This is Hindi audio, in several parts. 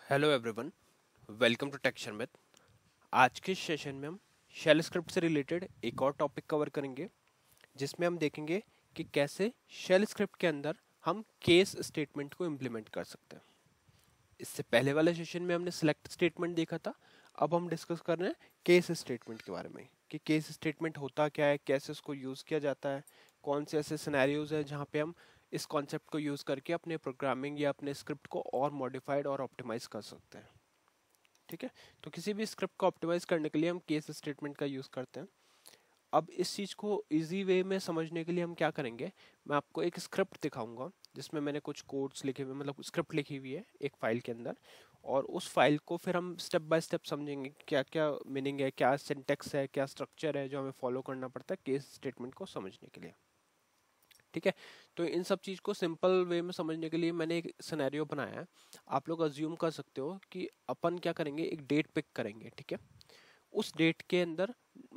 Hello everyone, welcome to tech Sharmit. आज के सेशन में हम शेल स्क्रिप्ट से रिलेटेड एक और टॉपिक कवर करेंगे, जिसमें हम देखेंगे कि कैसे शेल स्क्रिप्ट के अंदर हम केस स्टेटमेंट को इम्प्लीमेंट कर सकते हैं। इससे पहले वाले सेशन में हमने सिलेक्ट स्टेटमेंट देखा था। अब हम डिस्कस कर रहे हैं केस स्टेटमेंट के बारे में कि केस स्टेटमेंट होता क्या है, कैसे उसको यूज़ किया जाता है, कौन से ऐसे सिनेरियोज हैं जहाँ पे हम इस कॉन्सेप्ट को यूज़ करके अपने प्रोग्रामिंग या अपने स्क्रिप्ट को और मॉडिफाइड और ऑप्टिमाइज कर सकते हैं। ठीक है, तो किसी भी स्क्रिप्ट को ऑप्टिमाइज करने के लिए हम केस स्टेटमेंट का यूज़ करते हैं। अब इस चीज़ को इजी वे में समझने के लिए हम क्या करेंगे, मैं आपको एक स्क्रिप्ट दिखाऊंगा जिसमें मैंने कुछ कोड्स लिखे हुए, मतलब स्क्रिप्ट लिखी हुई है एक फाइल के अंदर, और उस फाइल को फिर हम स्टेप बाय स्टेप समझेंगे क्या क्या मीनिंग है, क्या सिंटेक्स है, क्या स्ट्रक्चर है जो हमें फॉलो करना पड़ता है केस स्टेटमेंट को समझने के लिए। ठीक है, तो इन सब चीज़ को सिंपल वे में समझने के लिए मैंने एक सिनेरियो बनाया है। आप लोग अज्यूम कर सकते हो कि अपन क्या करेंगे, एक डेट पिक करेंगे। ठीक है, उस डेट के अंदर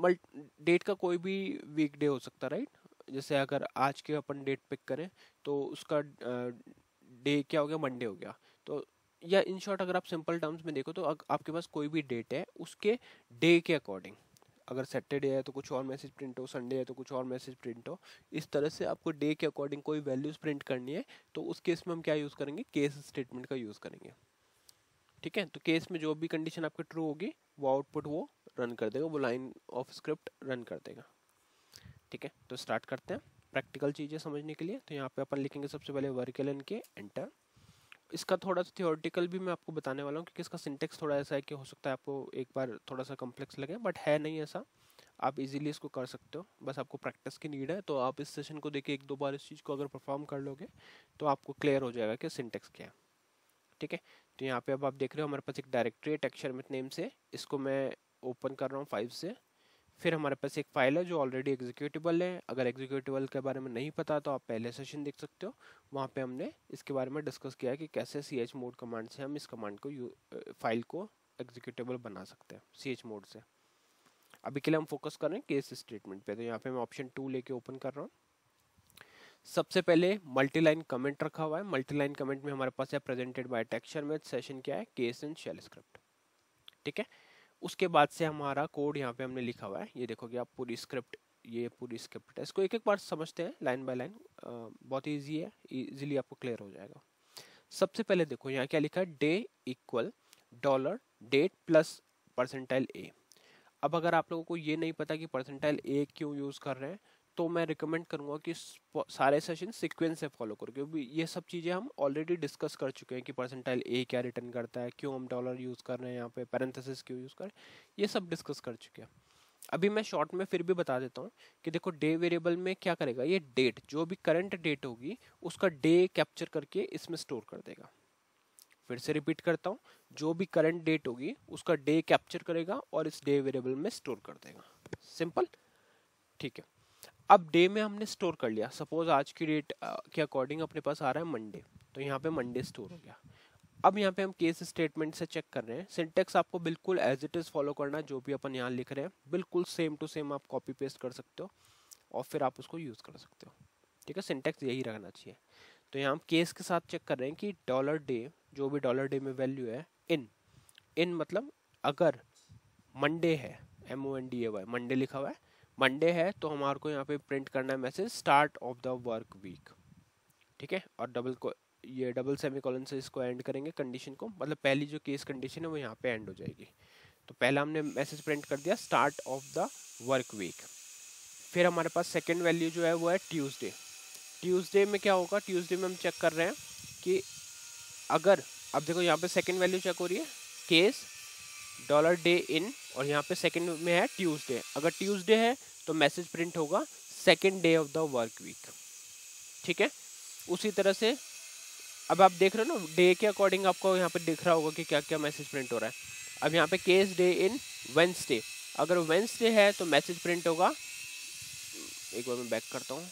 डेट का कोई भी वीक डे हो सकता है, राइट। जैसे अगर आज के अपन डेट पिक करें तो उसका डे क्या हो गया, मंडे हो गया। तो या इन शॉर्ट अगर आप सिंपल टर्म्स में देखो तो आपके पास कोई भी डेट है, उसके डे के अकॉर्डिंग, अगर सैटरडे है तो कुछ और मैसेज प्रिंट हो, संडे है तो कुछ और मैसेज प्रिंट हो, इस तरह से आपको डे के अकॉर्डिंग कोई वैल्यूज प्रिंट करनी है। तो उस केस में हम क्या यूज़ करेंगे, केस स्टेटमेंट का यूज़ करेंगे। ठीक है, तो केस में जो भी कंडीशन आपकी ट्रू होगी वो आउटपुट वो रन कर देगा, वो लाइन ऑफ स्क्रिप्ट रन कर देगा। ठीक है, तो स्टार्ट करते हैं प्रैक्टिकल चीज़ें समझने के लिए। तो यहाँ पे अपन लिखेंगे सबसे पहले वर्कलन के एंटर। इसका थोड़ा सा थियोरटिकल भी मैं आपको बताने वाला हूँ, क्योंकि इसका सिंटेक्स थोड़ा ऐसा है कि हो सकता है आपको एक बार थोड़ा सा कॉम्प्लेक्स लगे, बट है नहीं ऐसा। आप इजीली इसको कर सकते हो, बस आपको प्रैक्टिस की नीड है। तो आप इस सेशन को देखिए, एक दो बार इस चीज़ को अगर परफॉर्म कर लोगे तो आपको क्लियर हो जाएगा कि सिंटेक्स क्या है। ठीक है, तो यहाँ पे अब आप देख रहे हो हमारे पास एक डायरेक्टरी है टेक्सचरमित नेम से, इसको मैं ओपन कर रहा हूँ 5 से। फिर हमारे पास एक फाइल है जो ऑलरेडी एग्जीक्यूटेबल है। अगर एग्जीक्यूटेबल के बारे में नहीं पता तो आप पहले सेशन देख सकते हो, वहाँ पे हमने इसके बारे में डिस्कस किया है कि कैसे सी एच मोड कमांड से हम इस कमांड को फाइल को एग्जीक्यूटेबल बना सकते हैं सी एच मोड से। अभी के लिए हम फोकस कर रहे हैं केस स्टेटमेंट पे। तो यहाँ पे मैं ऑप्शन 2 लेके ओपन कर रहा हूँ। सबसे पहले मल्टी लाइन कमेंट रखा हुआ है। मल्टी लाइन कमेंट में हमारे पास है प्रेजेंटेड बाय टेक्सचर में सेशन क्या है, केस एंड शेल स्क्रिप्ट। ठीक है, उसके बाद से हमारा कोड यहाँ पे हमने लिखा हुआ है, ये देखोगे आप पूरी स्क्रिप्ट, ये पूरी स्क्रिप्ट है। इसको एक एक बार समझते हैं लाइन बाय लाइन, बहुत ईजी है, इजीली आपको क्लियर हो जाएगा। सबसे पहले देखो यहाँ क्या लिखा है, day equal dollar date plus percentile A. अब अगर आप लोगों को ये नहीं पता कि परसेंटाइल ए क्यों यूज़ कर रहे हैं, तो मैं रिकमेंड करूंगा कि सारे सेशन सीक्वेंस से फॉलो करो, क्योंकि ये सब चीज़ें हम ऑलरेडी डिस्कस कर चुके हैं कि परसेंटाइल ए क्या रिटर्न करता है, क्यों हम डॉलर यूज़ कर रहे हैं, यहाँ पे पैरेंथेसिस क्यों यूज़ कर रहे हैं, ये सब डिस्कस कर चुके हैं। अभी मैं शॉर्ट में फिर भी बता देता हूँ कि देखो डे वेरिएबल में क्या करेगा, ये डेट जो भी करंट डेट होगी उसका डे कैप्चर करके इसमें स्टोर कर देगा। फिर से रिपीट करता हूँ, जो भी करंट डेट होगी उसका डे कैप्चर करेगा और इस डे वेरिएबल में स्टोर कर देगा। सिंपल। ठीक है, अब डे में हमने स्टोर कर लिया, सपोज आज की डेट के अकॉर्डिंग अपने पास आ रहा है मंडे, तो यहाँ पे मंडे स्टोर हो गया। अब यहाँ पे हम केस स्टेटमेंट से चेक कर रहे हैं, सिंटेक्स आपको बिल्कुल एज इट इज फॉलो करना है, जो भी अपन यहाँ लिख रहे हैं बिल्कुल सेम टू सेम आप कॉपी पेस्ट कर सकते हो और फिर आप उसको यूज कर सकते हो। ठीक है, सिंटेक्स यही रहना चाहिए। तो यहाँ हम केस के साथ चेक कर रहे हैं कि डॉलर डे, जो भी डॉलर डे में वैल्यू है, इन इन मतलब अगर मंडे है, MONDAY मंडे लिखा हुआ है, मंडे है तो हमारे को यहाँ पे प्रिंट करना है message start of the work week. ठीक है, और ये डबल सेमीकोलन से इसको एंड करेंगे कंडीशन को, मतलब पहली जो केस कंडीशन है वो यहाँ पे एंड हो जाएगी। तो पहला हमने मैसेज प्रिंट कर दिया start of the work week. फिर हमारे पास सेकेंड वैल्यू जो है वो है ट्यूसडे। ट्यूसडे में क्या होगा, ट्यूसडे में हम चेक कर रहे हैं कि अगर, अब देखो यहाँ पे सेकेंड वैल्यू चेक हो रही है, केस डॉलर डे इन, और यहाँ पे सेकेंड में है ट्यूसडे। अगर ट्यूसडे है तो मैसेज प्रिंट होगा second day of the work week. ठीक है, उसी तरह से अब आप देख रहे हो ना डे के अकॉर्डिंग, आपको यहाँ पे दिख रहा होगा कि क्या क्या मैसेज प्रिंट हो रहा है। अब यहाँ पे केस डे इन वेंसडे, अगर वेंसडे है तो मैसेज प्रिंट होगा, एक बार मैं बैक करता हूँ,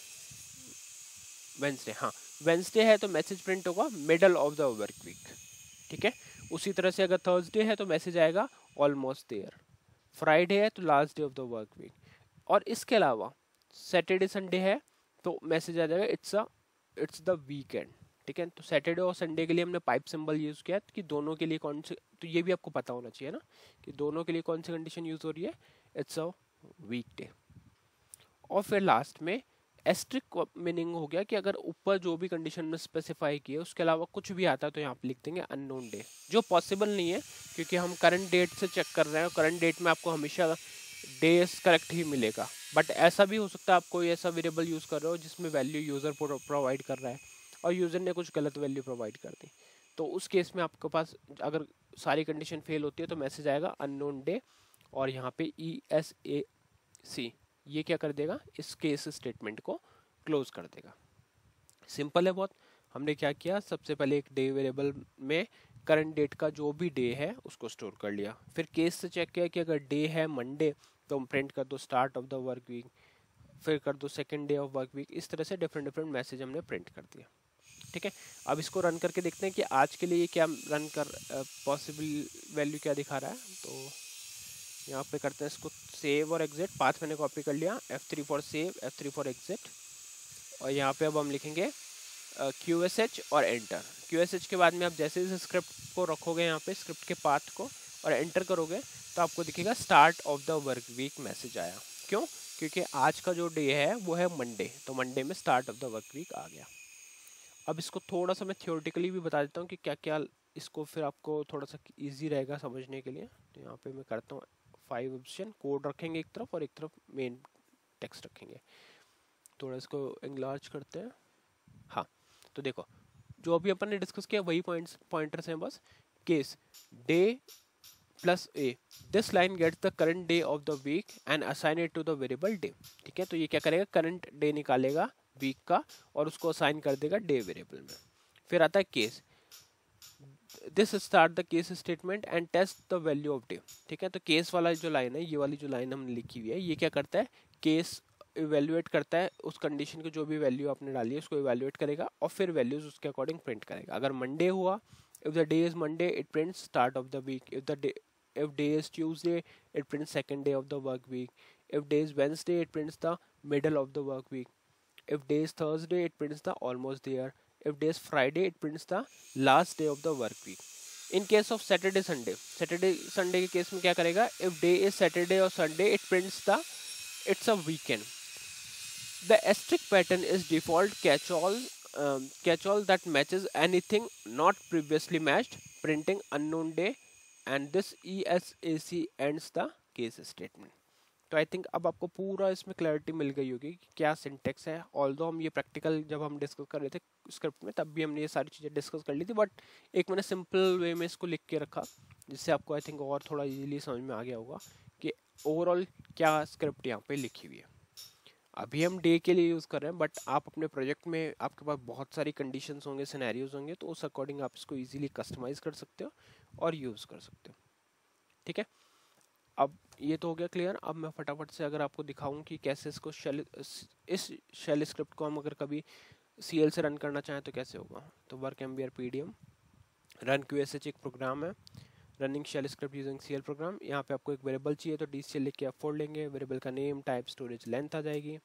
वेंसडे, हाँ वेंसडे है तो मैसेज प्रिंट होगा middle of the work week. ठीक है, उसी तरह से अगर थर्सडे है तो मैसेज आएगा ऑलमोस्ट देयर, फ्राइडे है तो last day of the work week, और इसके अलावा सैटरडे संडे है तो मैसेज आ जाएगा इट्स द वीकेंड। ठीक है। तो सैटरडे और संडे के लिए हमने पाइप सिंबल यूज किया कि दोनों के लिए कौन से, तो ये भी आपको पता होना चाहिए ना कि दोनों के लिए कौन सी कंडीशन यूज हो रही है, इट्स अ वीकडे। और फिर लास्ट में एस्ट्रिक मीनिंग हो गया कि अगर ऊपर जो भी कंडीशन में स्पेसिफाई किया उसके अलावा कुछ भी आता है तो यहाँ पे लिख देंगे अननोन डे, जो पॉसिबल नहीं है क्योंकि हम करंट डेट से चेक कर रहे हैं, करंट डेट में आपको हमेशा डेज करेक्ट ही मिलेगा। बट ऐसा भी हो सकता है आप कोई ऐसा वेरिएबल यूज कर रहे हो जिसमें वैल्यू यूजर प्रोवाइड कर रहा है और यूजर ने कुछ गलत वैल्यू प्रोवाइड कर दी, तो उस केस में आपके पास अगर सारी कंडीशन फेल होती है तो मैसेज आएगा अननोन डे, और यहाँ पे ESAC ये क्या कर देगा, इस केस स्टेटमेंट को क्लोज कर देगा। सिंपल है बहुत। हमने क्या किया, सबसे पहले एक डे वेरिएबल में करंट डेट का जो भी डे है उसको स्टोर कर लिया, फिर केस से चेक किया कि अगर डे है मंडे तो हम प्रिंट कर दो start of the work week, फिर कर दो second day of work week, इस तरह से डिफरेंट डिफरेंट मैसेज हमने प्रिंट कर दिया। ठीक है, अब इसको रन करके देखते हैं कि आज के लिए क्या रन कर पॉसिबल वैल्यू क्या दिखा रहा है। तो यहाँ पे करते हैं इसको सेव और एग्जिट, पाथ मैंने कॉपी कर लिया, F3 for save, F3 for exit, और यहाँ पे अब हम लिखेंगे QSH और एंटर। QSH के बाद में आप जैसे इस स्क्रिप्ट को रखोगे यहाँ पे स्क्रिप्ट के पाथ को और एंटर करोगे तो आपको दिखेगा start of the work week message आया। क्यों? क्योंकि आज का जो डे है वो है मंडे, तो मंडे में start of the work week आ गया। अब इसको थोड़ा सा मैं थियोरेटिकली भी बता देता हूँ कि क्या क्या, इसको फिर आपको थोड़ा सा इजी रहेगा समझने के लिए। तो यहाँ पे मैं करता हूँ 5 ऑप्शन, कोड रखेंगे एक तरफ और एक तरफ मेन टेक्स्ट रखेंगे। थोड़ा इसको एंलार्ज करते हैं। हाँ, तो देखो जो अभी अपन ने डिस्कस किया वही पॉइंटर्स हैं बस। Case day plus A, this line gets the current day of the week and assign it to the variable day. ठीक है, तो ये क्या करेगा, करंट डे निकालेगा वीक का और उसको असाइन कर देगा डे वेरिएबल में। फिर आता है case, this start the case statement and test the value of day. ठीक है, तो केस वाला जो लाइन है, ये वाली जो लाइन हमने लिखी हुई है, ये क्या करता है, केस इवेल्युएट करता है उस कंडीशन की जो भी वैल्यू आपने डाली है उसको इवेल्युएट करेगा और फिर वैल्यूज उसके अकॉर्डिंग प्रिंट करेगा। अगर मंडे हुआ, if the day is Monday it prints start of the week, if day is Tuesday it prints second day of the work week, if day is Wednesday it prints the middle of the work week, if day is Thursday it prints the almost there, if day is Friday it prints the last day of the work week. In case of Saturday Sunday के केस में क्या करेगा, if day is Saturday or Sunday it prints the it's a weekend. The asterisk pattern is default catch-all that matches anything not previously matched, printing unknown day, and this ESAC ends the case statement. तो आई थिंक अब आपको पूरा इसमें क्लैरिटी मिल गई होगी कि क्या सिंटेक्स है। ऑल्दो हम ये प्रैक्टिकल जब हम डिस्कस कर रहे थे स्क्रिप्ट में तब भी हमने ये सारी चीज़ें डिस्कस कर ली थी, बट एक मैंने सिंपल वे में इसको लिख के रखा जिससे आपको आई थिंक और थोड़ा इजीली समझ में आ गया होगा कि ओवरऑल क्या स्क्रिप्ट यहाँ पे लिखी हुई है। अभी हम डे के लिए यूज़ कर रहे हैं, बट आप अपने प्रोजेक्ट में आपके पास बहुत सारी कंडीशंस होंगे, सिनेरियोज होंगे, तो उस अकॉर्डिंग आप इसको इजीली कस्टमाइज कर सकते हो और यूज़ कर सकते हो। ठीक है, अब ये तो हो गया क्लियर। अब मैं फटाफट से अगर आपको दिखाऊं कि कैसे इसको इस शेल स्क्रिप्ट को हम अगर कभी CL से रन करना चाहें तो कैसे होगा। तो work MBR PDM run QSH एक प्रोग्राम है, running shell script using CL program. यहाँ पे आपको एक वेरिएबल चाहिए तो DCL लिख के F4 लेंगे, वेरिएबल का नेम टाइप स्टोरेज लेंथ आ जाएगी,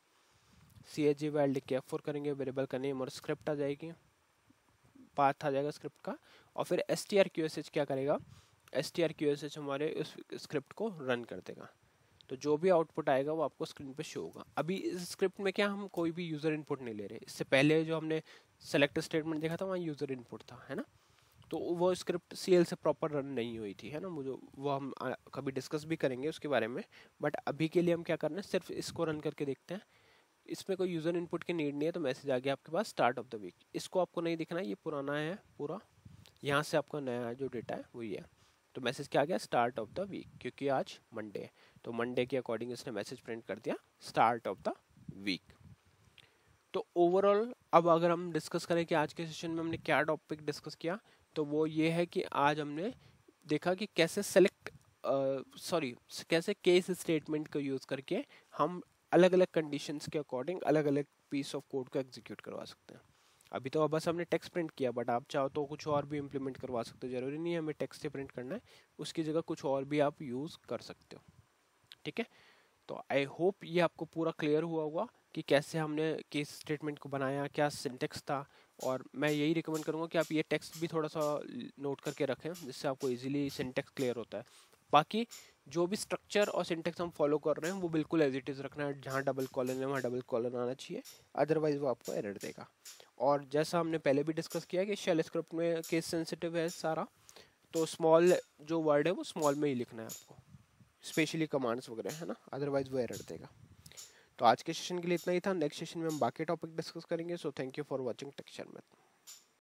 CHG वैल्यू लिख के F4 करेंगे, वेरिएबल का नेम और स्क्रिप्ट आ जाएगी, पाथ आ जाएगा स्क्रिप्ट का, और फिर strQSH क्या करेगा, strQSH हमारे उस स्क्रिप्ट को रन कर देगा। तो जो भी आउटपुट आएगा वो आपको स्क्रीन पे शो होगा। अभी इस स्क्रिप्ट में क्या हम कोई भी यूज़र इनपुट नहीं ले रहे, इससे पहले जो हमने सेलेक्ट स्टेटमेंट देखा था वहाँ यूज़र इनपुट था, है ना, तो वो स्क्रिप्ट CL से प्रॉपर रन नहीं हुई थी, है ना, मुझे वो हम कभी डिस्कस भी करेंगे उसके बारे में। बट अभी के लिए हम क्या करना है, सिर्फ इसको रन करके देखते हैं। इसमें कोई यूज़र इनपुट की नीड नहीं है, तो मैसेज आ गया आपके पास स्टार्ट ऑफ द वीक। इसको आपको नहीं दिखना, ये पुराना है पूरा, यहाँ से आपका नया जो डेटा है वही है। तो मैसेज क्या आ गया, स्टार्ट ऑफ द वीक, क्योंकि आज मंडे है तो मंडे के अकॉर्डिंग इसने मैसेज प्रिंट कर दिया स्टार्ट ऑफ द वीक। तो ओवरऑल अब अगर हम डिस्कस करें कि आज के सेशन में हमने क्या टॉपिक डिस्कस किया, तो वो ये है कि आज हमने देखा कि कैसे कैसे केस स्टेटमेंट को यूज़ करके हम अलग अलग कंडीशंस के अकॉर्डिंग अलग अलग पीस ऑफ कोड को एग्जीक्यूट करवा सकते हैं। अभी तो बस हमने टेक्स्ट प्रिंट किया, बट आप चाहो तो कुछ और भी इम्प्लीमेंट करवा सकते हो, जरूरी नहीं है हमें टेक्स्ट से प्रिंट करना है, उसकी जगह कुछ और भी आप यूज़ कर सकते हो। ठीक है, तो आई होप ये आपको पूरा क्लियर हुआ होगा कि कैसे हमने केस स्टेटमेंट को बनाया, क्या सिंटेक्स था और मैं यही रिकमेंड करूँगा कि आप ये टेक्स्ट भी थोड़ा सा नोट करके रखें, जिससे आपको इजीली सिंटेक्स क्लियर होता है। बाकी जो भी स्ट्रक्चर और सिंटेक्स हम फॉलो कर रहे हैं वो बिल्कुल एज इट इज़ रखना है, जहाँ डबल कॉलन है वहाँ डबल कॉलन आना चाहिए, अदरवाइज वो आपको एरर देगा। और जैसा हमने पहले भी डिस्कस किया कि शेल स्क्रिप्ट में केस सेंसिटिव है सारा, तो स्मॉल जो वर्ड है वो स्मॉल में ही लिखना है आपको, स्पेशली कमांड्स वगैरह, है ना, अदरवाइज वो एरर देगा। तो आज के सेशन के लिए इतना ही था। नेक्स्ट सेशन में हम बाकी टॉपिक डिस्कस करेंगे। So thank you for watching texture में।